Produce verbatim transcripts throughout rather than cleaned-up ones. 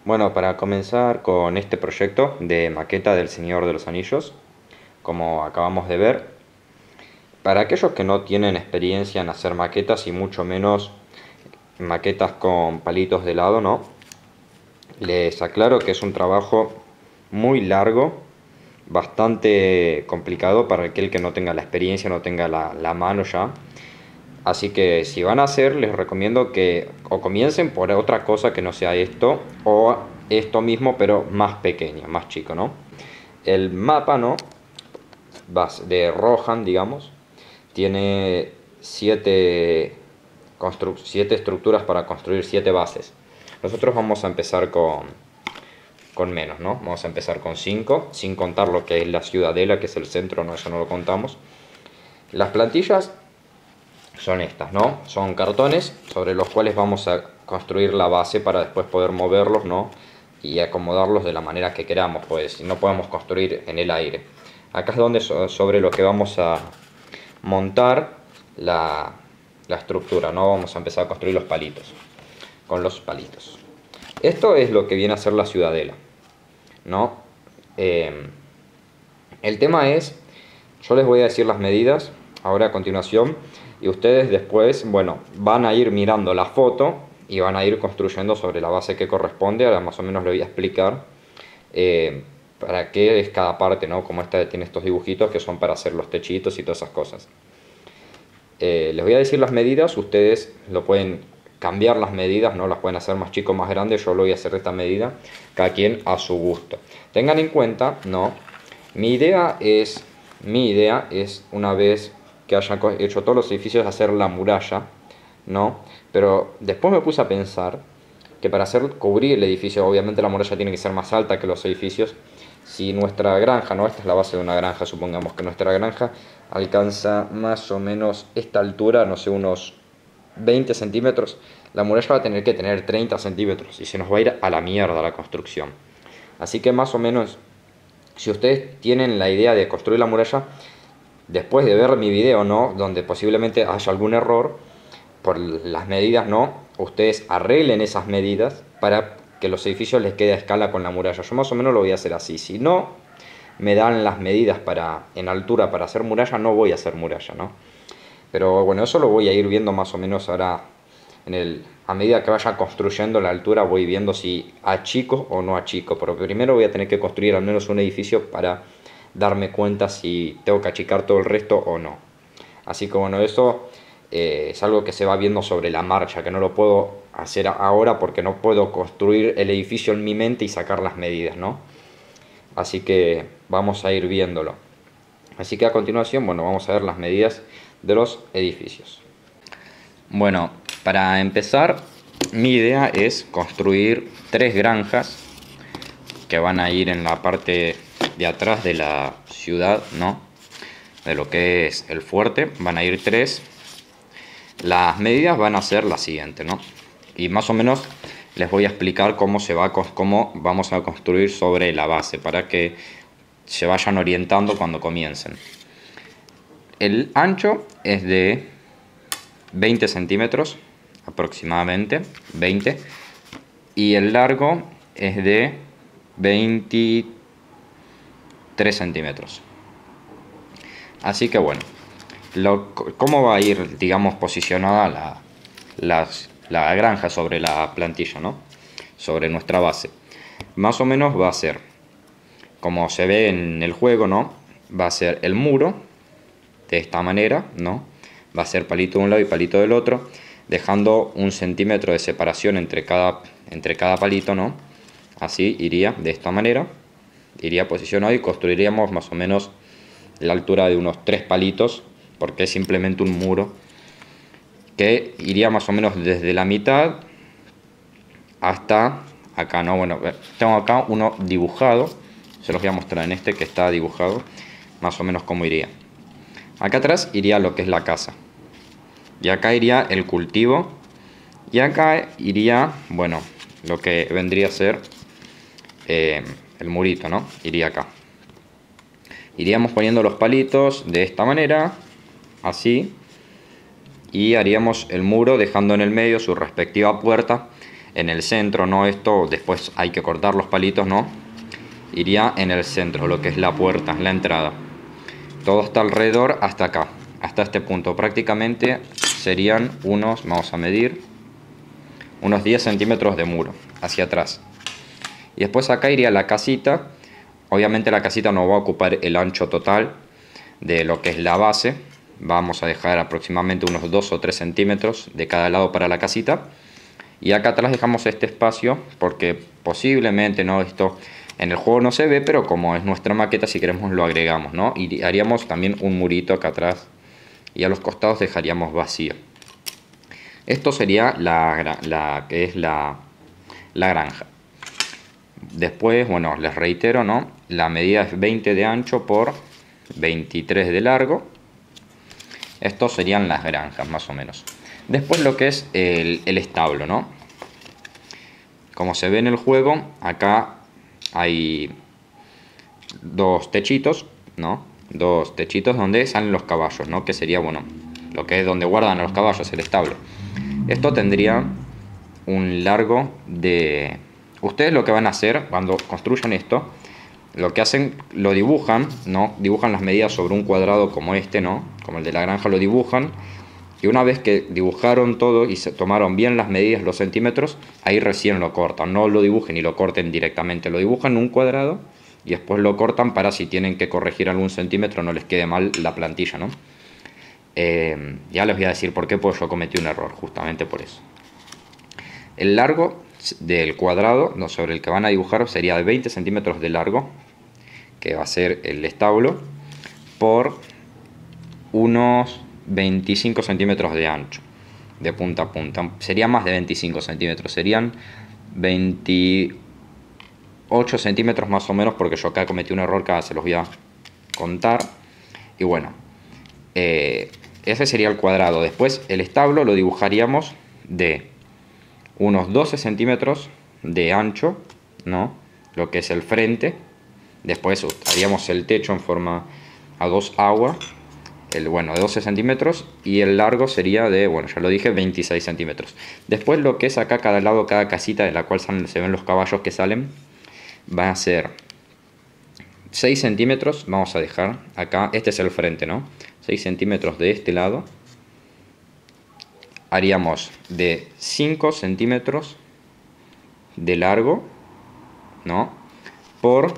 Bueno, para comenzar con este proyecto de maqueta del Señor de los Anillos, como acabamos de ver, para aquellos que no tienen experiencia en hacer maquetas y mucho menos maquetas con palitos de helado, ¿no? Les aclaro que es un trabajo muy largo, bastante complicado para aquel que no tenga la experiencia, no tenga la, la mano ya. Así que si van a hacer, les recomiendo que o comiencen por otra cosa que no sea esto, o esto mismo, pero más pequeño, más chico, ¿no? El mapa, ¿no? De Rohan, digamos, tiene siete, siete estructuras para construir siete bases. Nosotros vamos a empezar con, con menos, ¿no? Vamos a empezar con cinco, sin contar lo que es la ciudadela, que es el centro, no, eso no lo contamos. Las plantillas son estas, ¿no? Son cartones sobre los cuales vamos a construir la base para después poder moverlos, ¿no? Y acomodarlos de la manera que queramos, pues no podemos construir en el aire. Acá es donde sobre lo que vamos a montar la, la estructura, ¿no? Vamos a empezar a construir los palitos, con los palitos. Esto es lo que viene a ser la ciudadela, ¿no? Eh, el tema es, yo les voy a decir las medidas ahora a continuación, y ustedes después, bueno, van a ir mirando la foto y van a ir construyendo sobre la base que corresponde. Ahora más o menos les voy a explicar eh, para qué es cada parte, ¿no? Como esta tiene estos dibujitos que son para hacer los techitos y todas esas cosas. Eh, les voy a decir las medidas, ustedes lo pueden cambiar las medidas, ¿no? Las pueden hacer más chico, más grande, yo lo voy a hacer de esta medida, cada quien a su gusto. Tengan en cuenta, ¿no? Mi idea es, mi idea es una vez que haya hecho todos los edificios hacer la muralla, ¿no? Pero después me puse a pensar que para hacer cubrir el edificio, obviamente la muralla tiene que ser más alta que los edificios. Si nuestra granja, ¿no? Esta es la base de una granja, supongamos que nuestra granja alcanza más o menos esta altura, no sé, unos veinte centímetros, la muralla va a tener que tener treinta centímetros y se nos va a ir a la mierda la construcción. Así que más o menos, si ustedes tienen la idea de construir la muralla, después de ver mi video, ¿no? Donde posiblemente haya algún error por las medidas, ¿no? Ustedes arreglen esas medidas para que los edificios les quede a escala con la muralla. Yo más o menos lo voy a hacer así. Si no me dan las medidas para, en altura para hacer muralla, no voy a hacer muralla, ¿no? Pero bueno, eso lo voy a ir viendo más o menos ahora. En el, a medida que vaya construyendo la altura voy viendo si achico o no achico. Pero primero voy a tener que construir al menos un edificio para darme cuenta si tengo que achicar todo el resto o no. Así que bueno, eso eh, es algo que se va viendo sobre la marcha, que no lo puedo hacer ahora porque no puedo construir el edificio en mi mente y sacar las medidas, ¿no? Así que vamos a ir viéndolo. Así que a continuación, bueno, vamos a ver las medidas de los edificios. Bueno, para empezar, mi idea es construir tres granjas que van a ir en la parte de atrás de la ciudad, ¿no? De lo que es el fuerte, van a ir tres. Las medidas van a ser las siguientes, ¿no? Y más o menos les voy a explicar cómo se va, cómo vamos a construir sobre la base para que se vayan orientando cuando comiencen. El ancho es de veinte centímetros aproximadamente, veinte, y el largo es de veintitrés centímetros. Así que bueno, lo, cómo va a ir, digamos, posicionada la, la, la granja sobre la plantilla, ¿no? Sobre nuestra base. Más o menos va a ser, como se ve en el juego, ¿no? Va a ser el muro de esta manera, ¿no? Va a ser palito de un lado y palito del otro, dejando un centímetro de separación entre cada, entre cada palito, ¿no? Así iría de esta manera, iría posicionado y construiríamos más o menos la altura de unos tres palitos, porque es simplemente un muro que iría más o menos desde la mitad hasta acá, ¿no? Bueno, tengo acá uno dibujado, se los voy a mostrar en este que está dibujado, más o menos cómo iría. Acá atrás iría lo que es la casa, y acá iría el cultivo, y acá iría, bueno, lo que vendría a ser eh, el murito, ¿no? Iría acá. Iríamos poniendo los palitos de esta manera, así, y haríamos el muro dejando en el medio su respectiva puerta en el centro, ¿no? Esto después hay que cortar los palitos, ¿no? Iría en el centro, lo que es la puerta, la entrada. Todo está alrededor hasta acá, hasta este punto. Prácticamente serían unos, vamos a medir, unos diez centímetros de muro hacia atrás. Y después acá iría la casita. Obviamente la casita no va a ocupar el ancho total de lo que es la base. Vamos a dejar aproximadamente unos dos o tres centímetros de cada lado para la casita. Y acá atrás dejamos este espacio porque posiblemente, ¿no? Esto en el juego no se ve, pero como es nuestra maqueta, si queremos lo agregamos, ¿no? Y haríamos también un murito acá atrás y a los costados dejaríamos vacío. Esto sería la, la que es la, la granja. Después, bueno, les reitero, ¿no? La medida es veinte de ancho por veintitrés de largo. Estos serían las granjas, más o menos. Después lo que es el, el establo, ¿no? Como se ve en el juego, acá hay dos techitos, ¿no? Dos techitos donde salen los caballos, ¿no? Que sería, bueno, lo que es donde guardan a los caballos, el establo. Esto tendría un largo de... Ustedes lo que van a hacer cuando construyan esto, lo que hacen, lo dibujan, ¿no? Dibujan las medidas sobre un cuadrado como este, ¿no? Como el de la granja, lo dibujan. Y una vez que dibujaron todo y se tomaron bien las medidas, los centímetros, ahí recién lo cortan. No lo dibujen y lo corten directamente. Lo dibujan en un cuadrado y después lo cortan para si tienen que corregir algún centímetro no les quede mal la plantilla, ¿no? Eh, ya les voy a decir por qué, pues yo cometí un error, justamente por eso. El largo del cuadrado, no, sobre el que van a dibujar, sería de veinte centímetros de largo, que va a ser el establo, por unos veinticinco centímetros de ancho, de punta a punta. Sería más de veinticinco centímetros, serían veintiocho centímetros más o menos, porque yo acá cometí un error que ahora se los voy a contar. Y bueno, eh, ese sería el cuadrado. Después el establo lo dibujaríamos de unos doce centímetros de ancho, ¿no? Lo que es el frente. Después haríamos el techo en forma a dos aguas, el, bueno, de doce centímetros, y el largo sería de, bueno, ya lo dije, veintiséis centímetros. Después lo que es acá cada lado, cada casita de la cual salen, se ven los caballos que salen, va a ser seis centímetros. Vamos a dejar acá, este es el frente, ¿no? seis centímetros de este lado. Haríamos de cinco centímetros de largo, ¿no? Por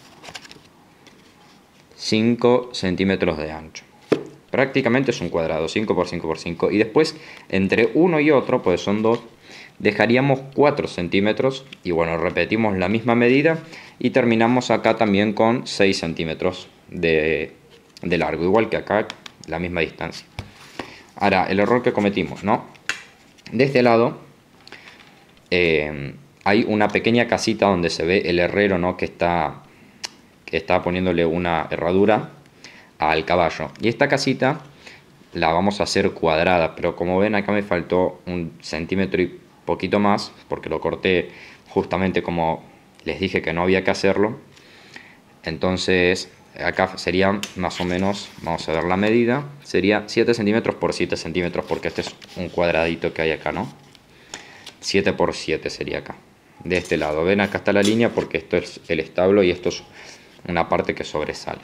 cinco centímetros de ancho. Prácticamente es un cuadrado, cinco por cinco por cinco. Y después, entre uno y otro, pues son dos, dejaríamos cuatro centímetros. Y bueno, repetimos la misma medida y terminamos acá también con seis centímetros de, de largo. Igual que acá, la misma distancia. Ahora, el error que cometimos, ¿no? De este lado eh, hay una pequeña casita donde se ve el herrero, ¿no? Que está, que está poniéndole una herradura al caballo. Y esta casita la vamos a hacer cuadrada, pero como ven acá me faltó un centímetro y poquito más, porque lo corté justamente como les dije que no había que hacerlo. Entonces acá sería más o menos, vamos a ver la medida, sería siete centímetros por siete centímetros, porque este es un cuadradito que hay acá, ¿no? siete por siete sería acá, de este lado. Ven, acá está la línea porque esto es el establo y esto es una parte que sobresale.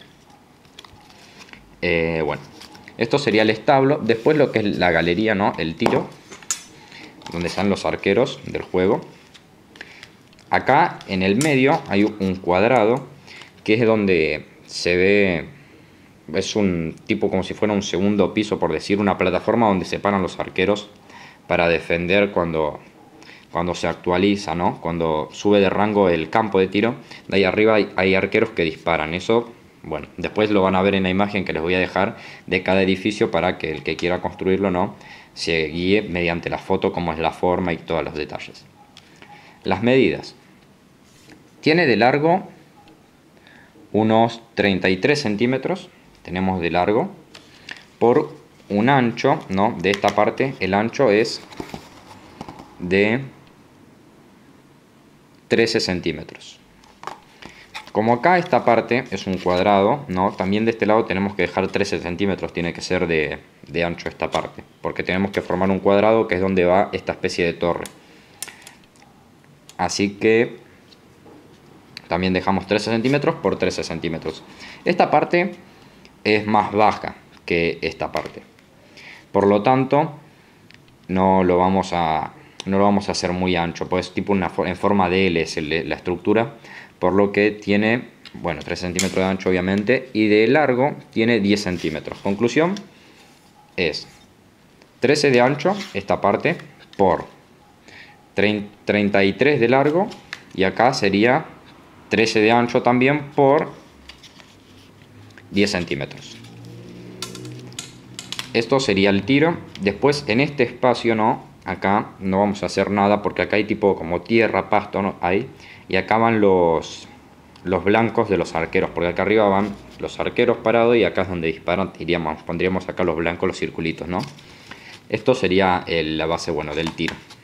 Eh, bueno, esto sería el establo. Después lo que es la galería, ¿no? El tiro, donde están los arqueros del juego. Acá en el medio hay un cuadrado que es donde se ve, es un tipo como si fuera un segundo piso, por decir, una plataforma donde se paran los arqueros para defender cuando, cuando se actualiza, ¿no? Cuando sube de rango el campo de tiro. De ahí arriba hay, hay arqueros que disparan. Eso, bueno, después lo van a ver en la imagen que les voy a dejar de cada edificio para que el que quiera construirlo, ¿no?, se guíe mediante la foto, como es la forma y todos los detalles. Las medidas. Tiene de largo unos treinta y tres centímetros, tenemos de largo, por un ancho, ¿no?, de esta parte, el ancho es de trece centímetros. Como acá esta parte es un cuadrado, ¿no?, también de este lado tenemos que dejar trece centímetros, tiene que ser de, de ancho esta parte, porque tenemos que formar un cuadrado que es donde va esta especie de torre. Así que también dejamos trece centímetros por trece centímetros. Esta parte es más baja que esta parte. Por lo tanto, no lo vamos a, no lo vamos a hacer muy ancho. Pues tipo una, en forma de L es el, la estructura. Por lo que tiene, bueno, tres centímetros de ancho obviamente. Y de largo tiene diez centímetros. Conclusión es trece de ancho esta parte por treinta y tres de largo. Y acá sería trece de ancho también por diez centímetros. Esto sería el tiro. Después en este espacio no, acá no vamos a hacer nada porque acá hay tipo como tierra, pasto, ¿no? Ahí. Y acá van los, los blancos de los arqueros, porque acá arriba van los arqueros parados y acá es donde disparan, iríamos, pondríamos acá los blancos, los circulitos, ¿no? Esto sería el, la base, bueno, del tiro.